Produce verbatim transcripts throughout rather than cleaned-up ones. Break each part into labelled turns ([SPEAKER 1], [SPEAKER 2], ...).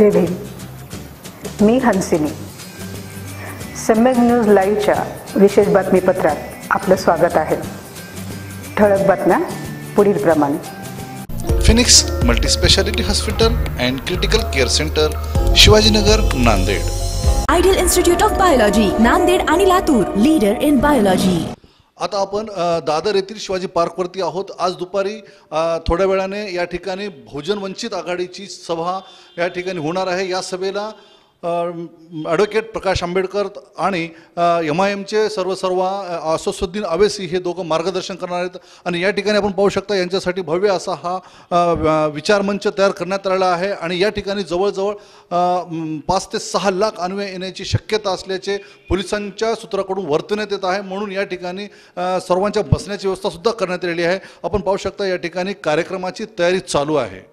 [SPEAKER 1] जय भीम। मी हंसिनी। सम्यक न्यूज लाईव्हच्या विशेष बातमीपत्रात आपलं स्वागत आहे। ठळक बातम्या पुढील प्रमाणे।
[SPEAKER 2] Phoenix multispeciality hospital and critical care centre, Shivajinagar, Nanded.
[SPEAKER 3] Ideal institute of biology, Nanded आणि लातूर, लीडर इन बायोलॉजी।
[SPEAKER 2] आता आपण दादर येथील शिवाजी पार्कवरती आहोत। आज दुपारी थोड्या वेळाने या ठिकाणी बहुजन वंचित आघाडीची सभा या ठिकाणी होणार आहे। या सभेला ॲडव्होकेट प्रकाश आंबेडकर आणि एम आय एमचे सर्व सर्व असदुद्दीन अवेसी हे दोघं मार्गदर्शन करणार आहेत। आणि या ठिकाणी आपण पाहू शकता यांच्यासाठी भव्य असा हा विचारमंच तयार करण्यात आलेला आहे। आणि या ठिकाणी जवळजवळ पाच ते सहा लाख अन्वय येण्याची शक्यता असल्याचे पोलिसांच्या सूत्राकडून वर्तवण्यात येत आहे। म्हणून या ठिकाणी सर्वांच्या बसण्याची व्यवस्था सुद्धा करण्यात आलेली आहे। आपण पाहू शकता या ठिकाणी कार्यक्रमाची तयारी चालू आहे।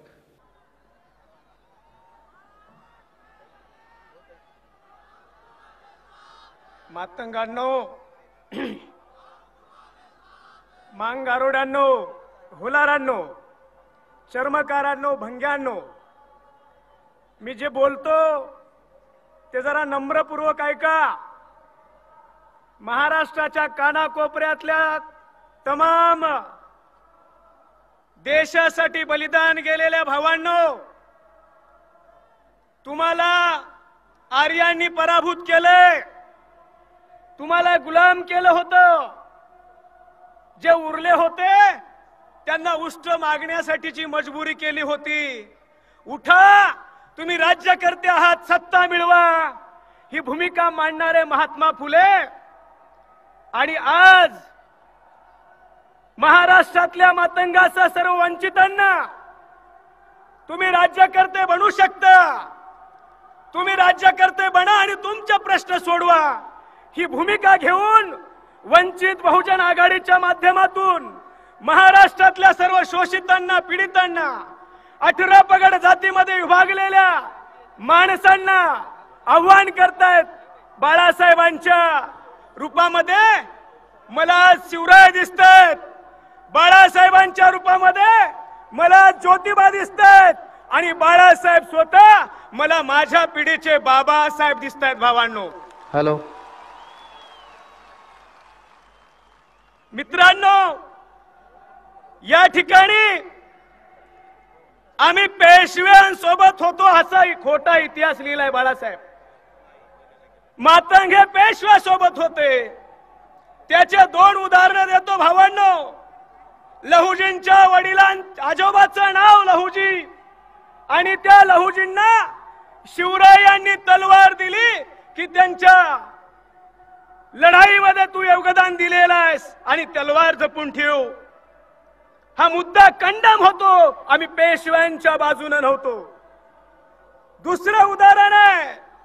[SPEAKER 4] मातंगांनो, मांगारोडांनो, हुलारांनो, चर्मकारांनो, भंग्यांनो, मी जे बोलतो ते जरा नम्रपूर्वक ऐका। महाराष्ट्राच्या कानाकोपऱ्यातल्या तमाम देशासाठी बलिदान गेलेल्या भावांनो, तुम्हाला आर्यांनी पराभूत केले, तुम्हाला गुलाम केलं होतं। जे उरले होते त्यांना उष्ट मागण्यासाठीची मजबुरी केली होती। उठा, तुम्ही राज्यकर्ते आहात, सत्ता मिळवा, ही भूमिका मांडणारे महात्मा फुले आणि आज महाराष्ट्रातल्या मातंगासह सर्व वंचितांना तुम्ही राज्यकर्ते बनू शकता। तुम्ही राज्यकर्ते बना आणि तुमचे प्रश्न सोडवा, ही भूमिका घेऊन वंचित बहुजन आघाडीच्या माध्यमातून महाराष्ट्रातल्या सर्व शोषितांना, पीडितांना, अठरा पगड जातीमध्ये विभागलेल्या माणसांना आव्हान करतायत। बाळासाहेबांच्या रूपामध्ये मला शिवराय दिसतायत, बाळासाहेबांच्या रूपामध्ये मला ज्योतिबा दिसतायत आणि बाळासाहेब स्वतः मला माझ्या पिढीचे बाबासाहेब दिसतायत। भावांनो,
[SPEAKER 5] हॅलो
[SPEAKER 4] मित्रांनो, या ठिकाणी आम्ही पेशव्यांसोबत होतो असा खोटा इतिहास लिहिलाय बाळासाहेब। मातंग हे पेशव्यासोबत होते, त्याचे दोन उदाहरणं देतो भावांनो। लहुजींच्या वडिलां आजोबाचं नाव लहुजी आणि त्या लहुजींना शिवरायांनी तलवार दिली की त्यांच्या लढाईमध्ये तू योगदान दिलेला आहेस आणि तलवार जपून ठेव। हा मुद्दा कंडम होतो, आम्ही पेशव्यांच्या बाजूने नव्हतो। दुसरं उदाहरण आहे,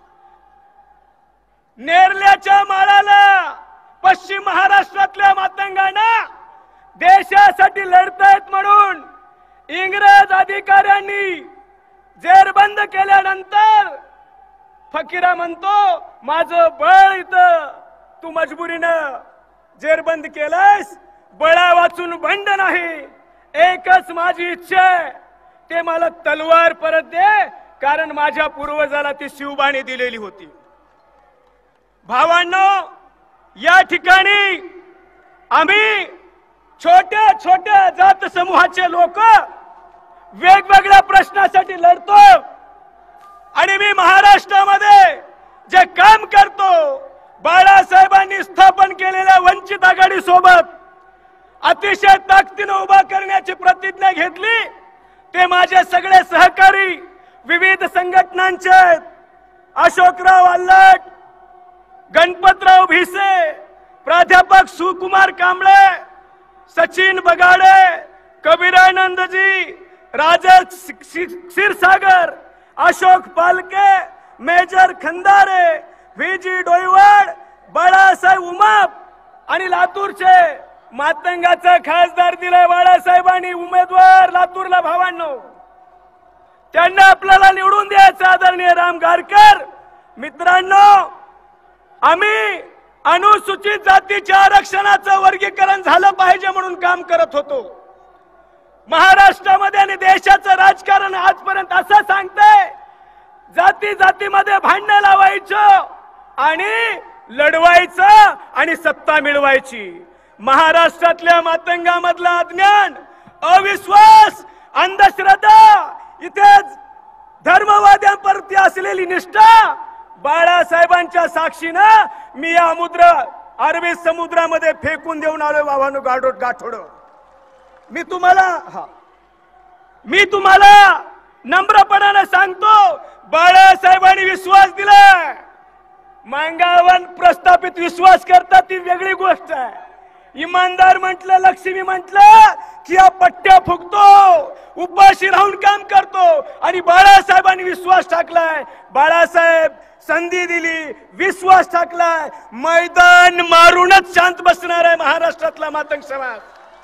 [SPEAKER 4] नेरल्याच्या माळाला पश्चिम महाराष्ट्रातल्या मातंगांना देशासाठी लढतायत म्हणून इंग्रज अधिकाऱ्यांनी जेरबंद केल्यानंतर फकीरा म्हणतो, माझं बळ इथं, तू मजबुरीनं जेरबंद केलंस, बळा वाचून बंड नाही। एकच माझी इच्छा आहे, ते मला तलवार परत दे, कारण माझ्या पूर्वजाला ती शिवबाणी दिलेली होती। भावांनो, या ठिकाणी आम्ही छोट्या छोट्या जात समूहाचे लोक वेगवेगळ्या प्रश्नासाठी लढतो आणि मी महाराष्ट्रामध्ये जे काम करतो, बाळासाहेबांनी स्थापन केलेल्या वंचित आघाडी सोबत अतिशय ताकदीने उभा करण्याची प्रतिज्ञा घेतली। ते माझे सगळे सहकारी विविध संघटनांचे आहेत। अशोकराव अल्लट, गणपतराव भिसे, प्राध्यापक Sukumar Kamble, Sachin Bagade, Kabiranandji, Rajan Kshirsagar, Ashok Palke, major Khandare, V G Doiwad, Balasaheb Umap आणि लातूरचे मातंगाचा खासदार दिलाय बाळासाहेबांनी उमेदवार लातूरला। भावांनो, त्यांना आपल्याला निवडून द्यायचं आदरणीय राम गारकर। मित्रांनो, आम्ही अनुसूचित जातीच्या आरक्षणाचं वर्गीकरण झालं पाहिजे म्हणून काम करत होतो। महाराष्ट्रामध्ये आणि देशाचं राजकारण आजपर्यंत असं सांगतंय, जाती जातीमध्ये भांडण लावायचं आणि लढवायचं आणि सत्ता मिळवायची. महाराष्ट्रातल्या मातंगामधला अज्ञान, अविश्वास, अंधश्रद्धा, इथेच धर्मवाद्यांप्रती असलेली निष्ठा बाळासाहेबांच्या साक्षीनं मी या मुद्रा अरबी समुद्रामध्ये फेकून देऊन आलोय बाबांनो गाठोड गाठोड. मी तुम्हाला हा मी तुम्हाला नम्रपणाने सांगतो, बाळासाहेबांनी विश्वास दिलाय. मांगावर प्रस्थापित विश्वास करतात ती वेगळी गोष्ट आहे. इमानदार म्हटलं, लक्ष्मी म्हटलं की या पट्ट्या फुकतो, उपाशी राहून काम करतो. आणि बाळासाहेबांनी विश्वास टाकलाय. बाळासाहेब संधी दिली, विश्वास टाकलाय. मैदान मारूनच शांत बसणार आहे महाराष्ट्रातला मातंग समाज.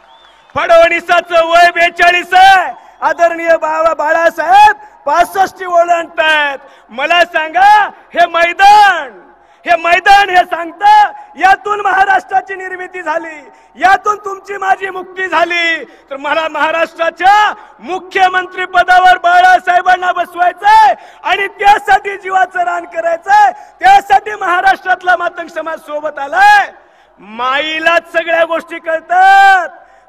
[SPEAKER 4] फडणवीसाचं वय बेचाळीस आहे. आदरणीय बाबा बाळासाहेब पासष्ट ओलांडतायत. मला सांगा, हे मैदान हे मैदान हे सांगतं, यातून महाराष्ट्राची निर्मिती झाली, यातून तुमची माझी मुक्ती झाली. तर मला महाराष्ट्राच्या मुख्यमंत्री पदावर बाळासाहेबांना बसवायचंय आणि त्यासाठी जीवाचं रान करायचंय. त्यासाठी महाराष्ट्रातला मातंग समाज सोबत आलाय. माईलाच सगळ्या गोष्टी कळतात.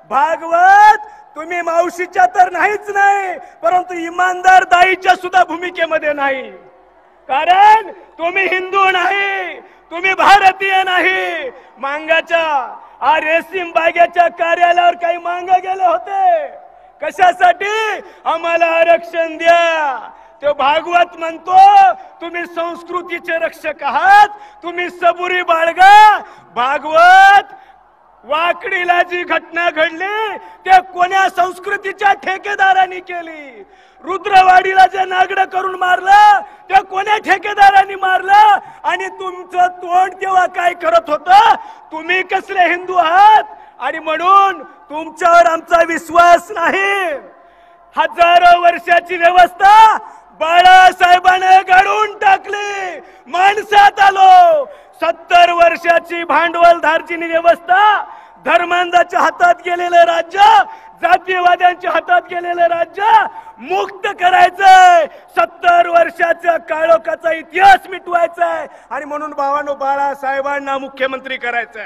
[SPEAKER 4] भागवत तुम्ही मावशीच्या तर नाहीच नाही, परंतु इमानदार दाईच्या सुद्धा भूमिकेमध्ये नाही. कारण तुम्ही हिंदू नाही, तुम्ही भारतीय नाही. मांगाच्या आ रेशीम बागेच्या कार्यालयावर काही मांग गेले होते, कशासाठी? आम्हाला आरक्षण द्या. तो भागवत म्हणतो, तुम्ही संस्कृतीचे रक्षक आहात, तुम्ही सबुरी बाळगा. भागवत वाकडीला जी घटना घडली ते कोण्या संस्कृतीच्या ठेकेदारांनी केली? रुद्रवाडीला जे नागडं करून मारलं ते कोण्या ठेकेदारांनी मारलं? आणि तुमचं तोंड तेव्हा काय करत होतं? तुम्ही कसले हिंदू आहात? आणि म्हणून तुमच्यावर आमचा विश्वास नाही. हजारो वर्षाची व्यवस्था बाळासाहेबांनी घडवून टाकली. माणसात आलो. सत्तर वर्षाची भांडवलधारची व्यवस्था, धर्मांधाच्या हातात गेलेलं राज्य, जातीयवाद्यांच्या हातात गेलेलं राज्य मुक्त करायचंय. सत्तर वर्षाच्या काळोखाचा इतिहास मिटवायचाय. आणि म्हणून भावांनो बाळासाहेबांना मुख्यमंत्री करायचंय.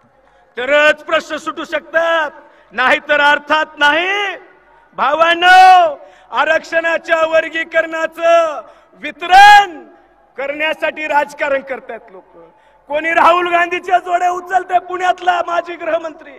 [SPEAKER 4] तरच प्रश्न सुटू शकतात, नाहीतर अर्थात नाही. भावांनो, आरक्षणाच्या वर्गीकरणाचं वितरण करण्यासाठी राजकारण करतात लोक. कोणी राहुल गांधीच्या जोड्या उचलते. पुण्यातला माजी गृहमंत्री,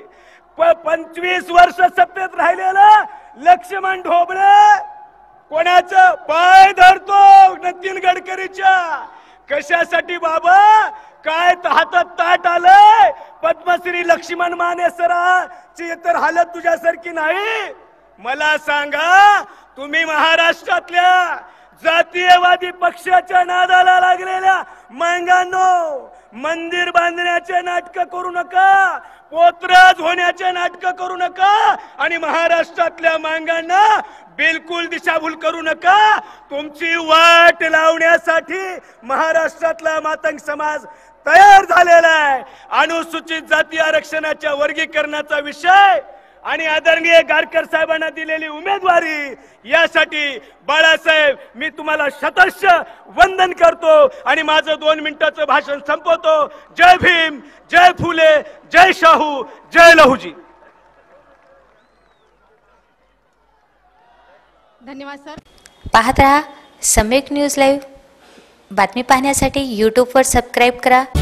[SPEAKER 4] पंचवीस वर्ष सत्तेत राहिलेला लक्ष्मण ढोबळे कोणाचं पाय धरतो? नितीन गडकरीच्या. कशासाठी बाबा? काय हातात ताट आलंय? पद्मश्री लक्ष्मण माने सरांची तर हालत तुझ्यासारखी नाही. मला सांगा, तुम्ही महाराष्ट्रातल्या जातीयवादी पक्षाच्या नादाला लागलेल्या मांगांनो, मंदिर बांधण्याचे नाटक करू नका, पोतराज होण्याचे नाटक करू नका. आणि महाराष्ट्रातल्या मांगांना बिलकुल दिशाभूल करू नका. तुमची वाट लावण्यासाठी महाराष्ट्रातला मातंग समाज तयार झालेला आहे. अनुसूचित जाती आरक्षणाच्या वर्गीकरणाचा विषय आणि आदरणीय गारकर साहेबांना दिलेली उमेदवारी, यासाठी बाळासाहेब मी तुम्हाला शतश वंदन करतो आणि माझं दोन मिनिटाचं भाषण संपवतो. जय भीम, जय फुले, जय शाहू, जय लहुजी.
[SPEAKER 5] धन्यवाद सर.
[SPEAKER 6] पाहत रहा सम्यक न्यूज लाईव्ह. बातमी पाहण्यासाठी यूट्यूबवर सबस्क्राईब करा.